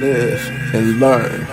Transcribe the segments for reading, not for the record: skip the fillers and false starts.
live and learn.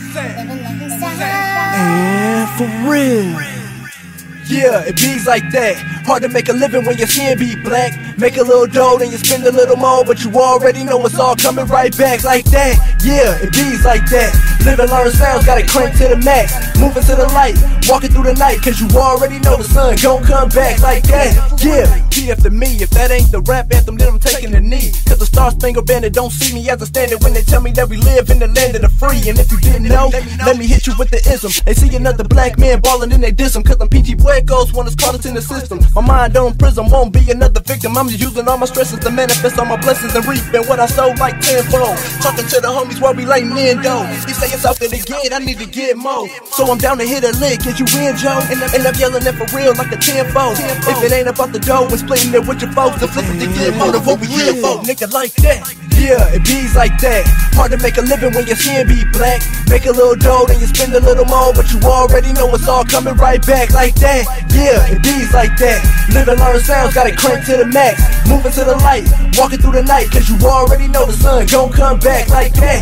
And for real. Yeah, it bees like that. Hard to make a living when your skin be black. Make a little dough, then you spend a little more, but you already know it's all coming right back like that. Yeah, it bees like that. Live and learn sounds, got it cranked to the max. Moving to the light, walking through the night, cause you already know the sun gon' come back like that. Yeah, G after me, if that ain't the rap anthem, then I'm taking the knee. Cause the Star Spangled Banner don't see me as a standard when they tell me that we live in the land of the free. And if you didn't know, let me hit you with the ism. They see another black man ballin', then they diss him, cause I'm PG Puercos when it's caught us in the system. My mind on prism, won't be another victim. I'm just using all my stresses to manifest all my blessings and reaping what I sow like tenfold. Talking to the homies while we like Nando. He say it's out there to get, I need to get more. So I'm down to hit a lick, get you in, Joe? And I'm yelling it for real like a tenfold. If it ain't about the dough and splitting it with your folks, then flip it to get more of what we here for, nigga, like that. Yeah, it bees like that. Hard to make a living when your skin be black. Make a little dough, then you spend a little more, but you already know it's all coming right back like that. Yeah, it bees like that. Live and learn sounds, got it cranked to the max. Moving to the light, walking through the night, cause you already know the sun gon' come back like that.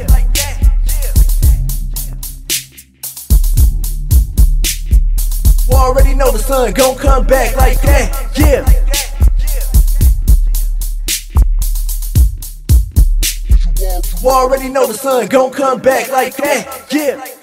You already know the sun gon' come back like that. Yeah. You already know the sun gon' come back like that. Yeah.